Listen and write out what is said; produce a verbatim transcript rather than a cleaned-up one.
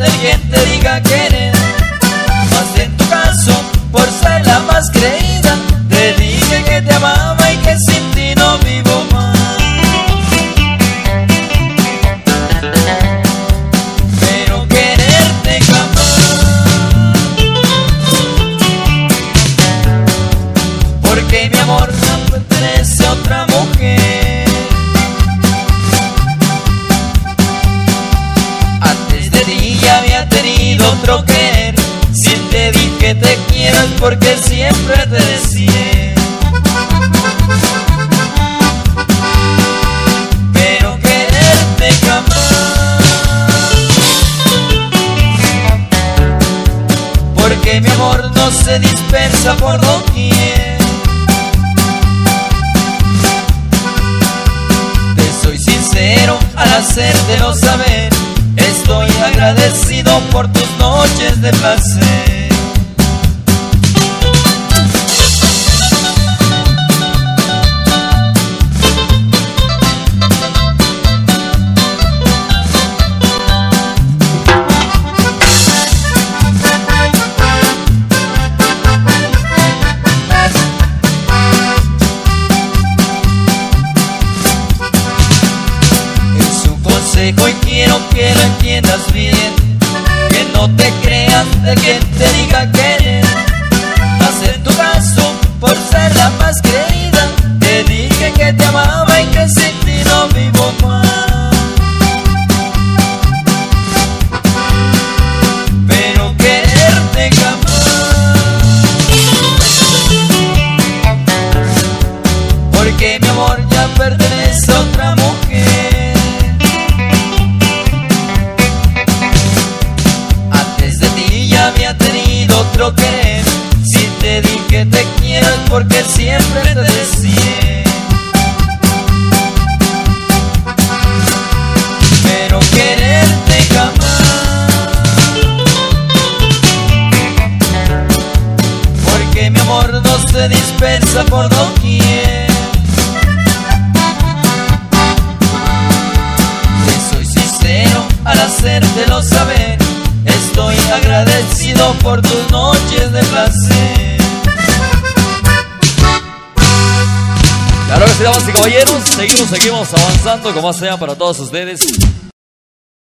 de quien te diga querer. Mas en tu caso, por ser la más creída, te dije que te amaba y que sin ti no vivo más. Pero quererte jamás, porque mi amor no pertenece a otra mujer. Antes de ti ya había tenido otro querer. Si te dije te quiero es porque siempre te deseé. Pero quererte jamás, porque mi amor no se dispersa por doquier. Te soy sincero al hacértelo saber. Estoy agradecido por tus noches de placer. Hoy quiero que lo entiendas bien, que no te creas de quien te diga querer. Mas en tu caso, por ser la más creída, te dije que te amaba y que sin ti no vivo más. Pero quererte jamás, porque mi amor ya pertenece a otra mujer. Había tenido otro querer. Si te dije te quiero es porque siempre te deseé. Pero quererte jamás, porque mi amor no se dispersa por doquier. Te soy sincero al hacértelo saber. Estoy agradecido por tus noches de placer. Claro que sí, damas y caballeros, seguimos, seguimos avanzando con más sea para todos ustedes.